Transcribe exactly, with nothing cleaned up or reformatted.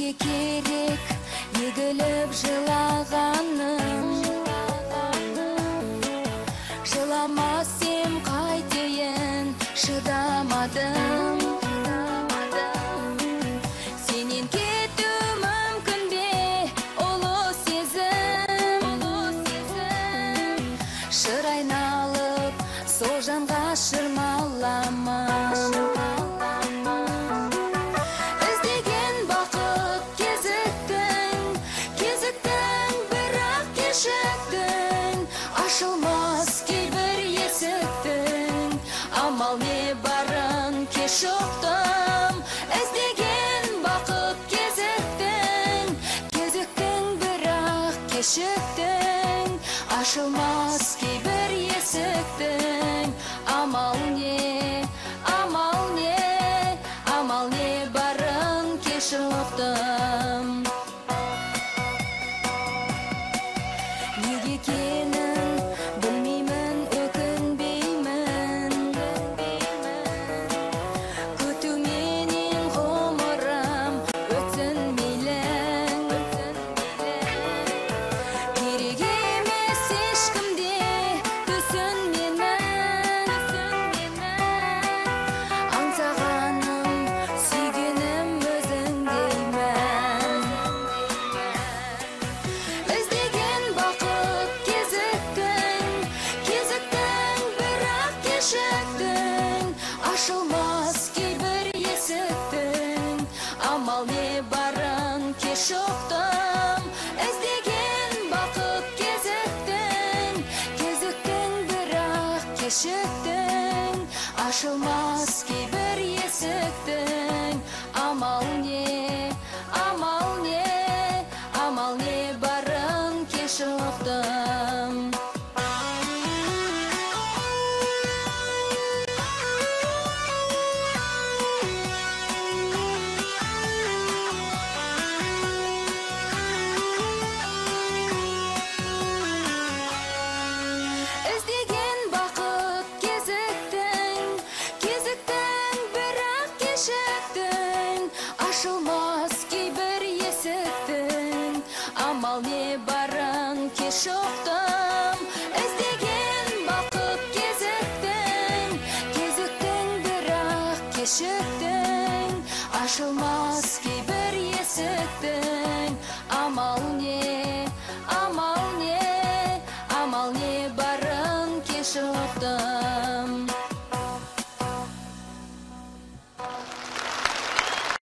Неге керек егіліп жылағаным, жыламасем қайтейін, шыдамадым. Сенен кету мүмкін бе, ұлы сезім, шыр айналып, сол жанға шырмалама. Ашылмас кейбір есіктің, амал не барын кеш ұқтым. Іздеген бақыт кезіктің, кезіктің бірақ кешіктің. Ашылмас кейбір есіктің, амал не, амал не, амал не барын кеш ұқтым. Неге екенін білмеймін, өкінбеймін. Күтуменен ғұмырым өтсін мейлің. Керек емес ешкімде түсін менің. Аңсағаным, сүйгенім өзіңдеймін. Іздеген бақыт кезіктің, кезіктің бірақ кешіктің. Ашылмас кейбір есіктің, амал не барын кеш ұқтым. Іздеген бақыт кезіктің, кезіктің бірақ кешіктің. Ашылмас кейбір есіктің, амал не, амал не, амал не барын кеш ұқтым. Іздеген бақыт кезіктің, кезіктің бірақ кешіктің. Ашылмас кейбір есіктің, амал не барын кеш ұқтым. Іздеген бақыт кезіктің, кезіктің бірақ кешіктің. Ашылмас кейбір есіктің, амал не, амал не, амал не барын кеш ұқтым.